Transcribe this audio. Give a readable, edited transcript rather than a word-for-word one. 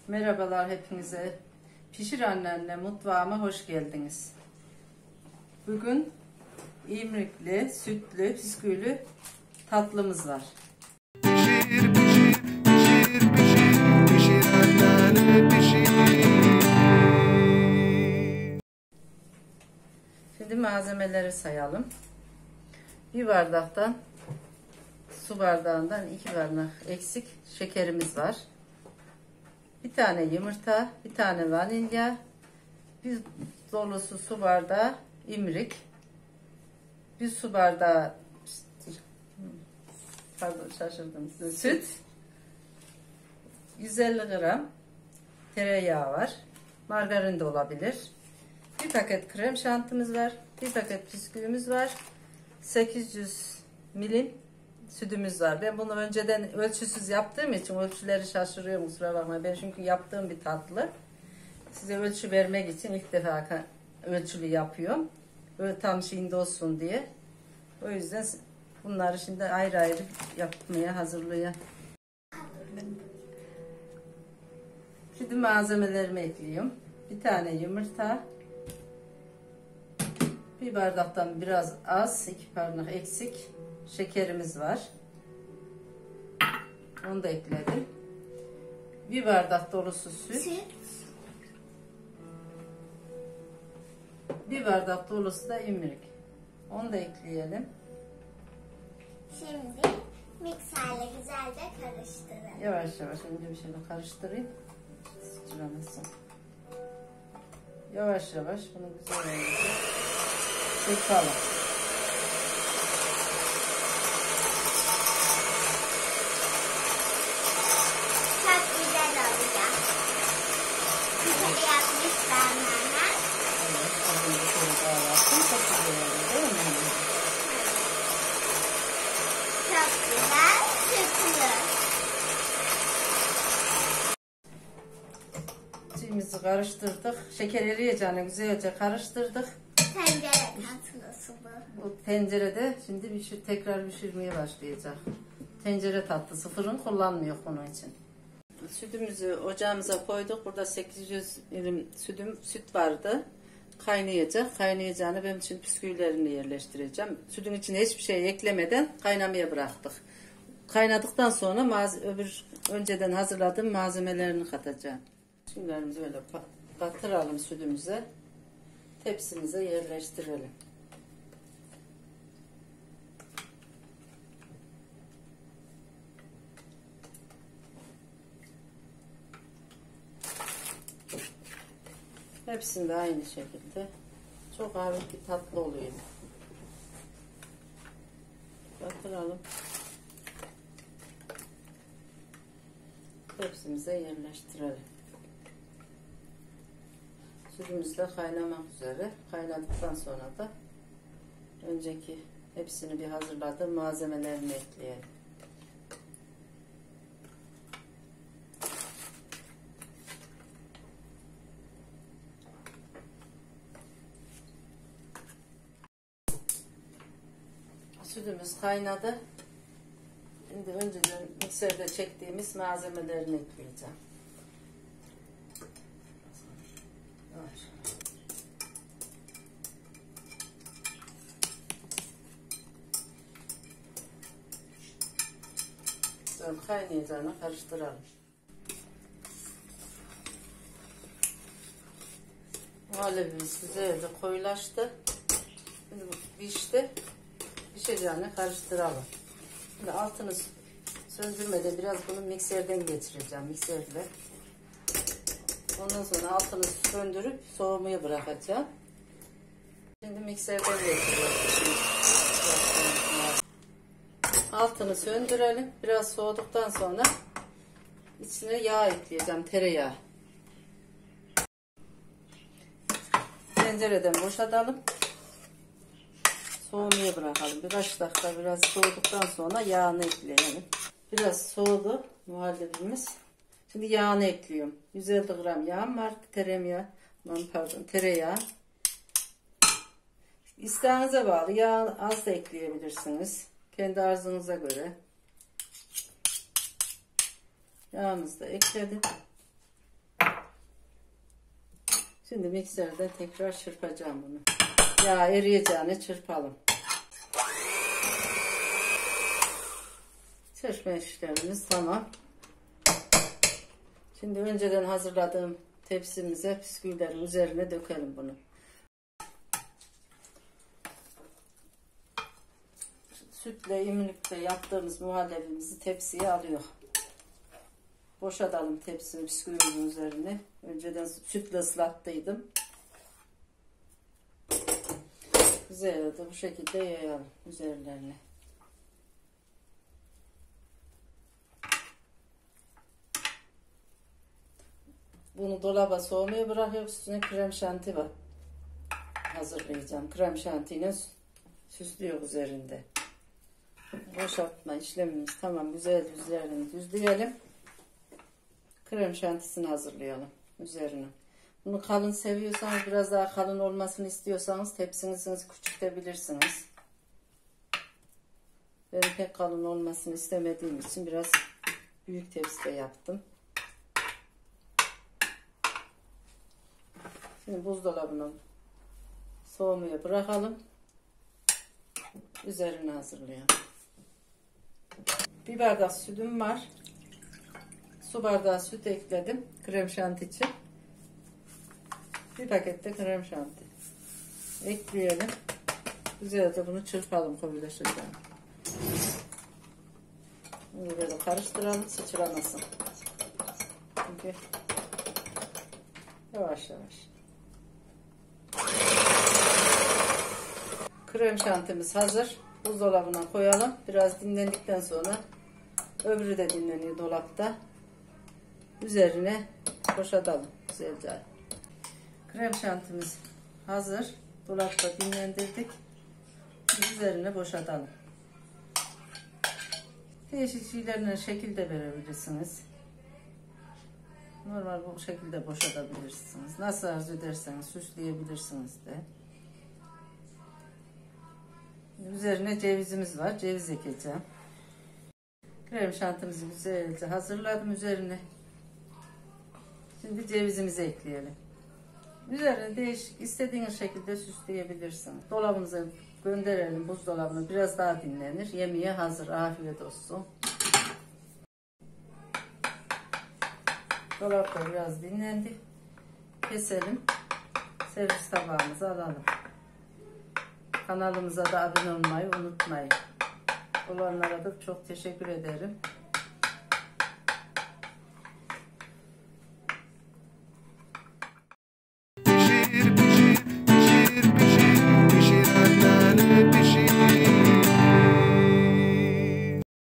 Merhabalar hepinize. Pişir Annenle mutfağıma hoş geldiniz. Bugün İmrikli, sütlü, bisküvili tatlımız var. Pişir, pişir, pişir, pişir, pişir anneanne pişir. Şimdi malzemeleri sayalım. Bir bardaktan, su bardağından 2 bardak eksik şekerimiz var. Bir tane yumurta, bir tane vanilya, bir dolusu su bardağı imrik, bir su bardağı süt, 150 gram tereyağı var, margarin de olabilir, bir paket krem şantımız var, bir paket bisküvimiz var, 800 milim sütümüz var. Ben bunu önceden ölçüsüz yaptığım için ölçüleri şaşırıyorum, kusura bakmayın. Ben çünkü yaptığım bir tatlı. Size ölçü vermek için ilk defa ölçülü yapıyorum. Böyle tam şeyinde olsun diye. O yüzden bunları şimdi ayrı ayrı yapmaya hazırlıyorum. Şimdi malzemelerimi ekliyorum. Bir tane yumurta. Bir bardaktan biraz az, 2 parmak eksik şekerimiz var. Onu da ekledim. Bir bardak dolusu süt. Bir bardak dolusu da imrik. Onu da ekleyelim. Şimdi mikserle güzelce karıştırın. Yavaş yavaş önce bir şöyle karıştırayım. Sıçramasın. Yavaş yavaş bunu güzel çırpalım. Çok güzel olacak. Güzel yapmışlar nana. Evet, az önce şöyle bağlattım. Çok güzel oldu değil mi? Çok güzel sütlü. Şeyimizi karıştırdık. Şeker eriyeceğini güzelce karıştırdık. Tencere tatlısı bu. Bu tencerede şimdi tekrar pişirmeye başlayacak. Tencere tatlısı, fırın kullanmıyor onun için. Sütümüzü ocağımıza koyduk. Burada 800 milim süt vardı. Kaynayacak. Kaynayacağını benim için bisküvilerini yerleştireceğim. Sütün içine hiçbir şey eklemeden kaynamaya bıraktık. Kaynadıktan sonra önceden hazırladığım malzemelerini katacağım. Bisküvilerimizi böyle batıralım sütümüze. Tepsimize yerleştirelim. Hepsinde aynı şekilde. Çok hafif bir tatlı oluyor. Batıralım. Tepsimize yerleştirelim. Sütümüz de kaynamak üzere. Kaynadıktan sonra da önceki hepsini bir hazırladığım malzemelerini ekleyelim. Sütümüz kaynadı. Şimdi önceden mikserde çektiğimiz malzemelerini ekleyeceğim. Güzel kaynayacağını karıştıralım. Muhallebimiz güzelce koyulaştı. Şimdi pişti. Pişeceğini karıştıralım. Şimdi altını söndürmeden biraz bunu mikserden geçireceğim. Mikserle. Ondan sonra altını söndürüp soğumaya bırakacağım. Şimdi mikserden geçiriyorum. Altını söndürelim. Biraz soğuduktan sonra içine yağ ekleyeceğim. Tereyağı. Tencereden boşaltalım. Soğumaya bırakalım. Birkaç dakika biraz soğuduktan sonra yağını ekleyelim. Biraz soğudu muhallebimiz. Şimdi yağını ekliyorum. 150 gram yağım var. Tereyağı. İsteğinize bağlı. Yağ az da ekleyebilirsiniz. Kendi arzunuza göre. Yağımızı da ekledim. Şimdi mikserde tekrar çırpacağım bunu. Yağ eriyeceğine çırpalım. Çırpma işlemimiz tamam. Şimdi önceden hazırladığım tepsimize bisküvilerin üzerine dökelim bunu. Sütle, imlilikle yaptığımız muhallebimizi tepsiye alıyor. Boşaltalım tepsini bisküvimizin üzerine. Önceden sütle ıslattıydım. Güzelce bu şekilde yayalım üzerlerine. Bunu dolaba soğumaya bırakıyoruz. Üstüne krem şanti var. Hazırlayacağım. Krem şantiyle süslüyor üzerinde. Boşaltma işlemimiz tamam. Güzel üzerine düzleyelim. Krem şantisini hazırlayalım üzerine. Bunu kalın seviyorsanız, biraz daha kalın olmasını istiyorsanız tepsinizi küçültebilirsiniz. Ben pek kalın olmasını istemediğim için biraz büyük tepside yaptım. Şimdi buzdolabına soğumaya bırakalım. Üzerine hazırlayalım. Bir bardak sütüm var. Su bardağı süt ekledim krem şanti için. Bir pakette krem şanti ekleyelim. Güzelce bunu çırpalım koyulaşacağım. Bunu böyle karıştıralım sıçramasın. Çünkü yavaş yavaş. Krem şantimiz hazır. Buzdolabına koyalım. Biraz dinlendikten sonra öbürü de dinleniyor dolapta. Üzerine boşaltalım güzelce. Krem şantimiz hazır. Dolapta dinlendirdik. Üzerine boşaltalım. Değişik şeylerine şekil de verebilirsiniz. Normal bu şekilde boşaltabilirsiniz. Nasıl arzu ederseniz süsleyebilirsiniz de. Üzerine cevizimiz var. Ceviz ekeceğim. Krem şantimizi güzelce hazırladım üzerine. Şimdi cevizimizi ekleyelim. Üzerine değişik istediğiniz şekilde süsleyebilirsiniz. Dolabımıza gönderelim buzdolabına. Biraz daha dinlenir. Yemeğe hazır. Afiyet olsun. Dolapta biraz dinlendi. Keselim. Servis tabağımıza alalım. Kanalımıza da abone olmayı unutmayın. Olanlara da çok teşekkür ederim.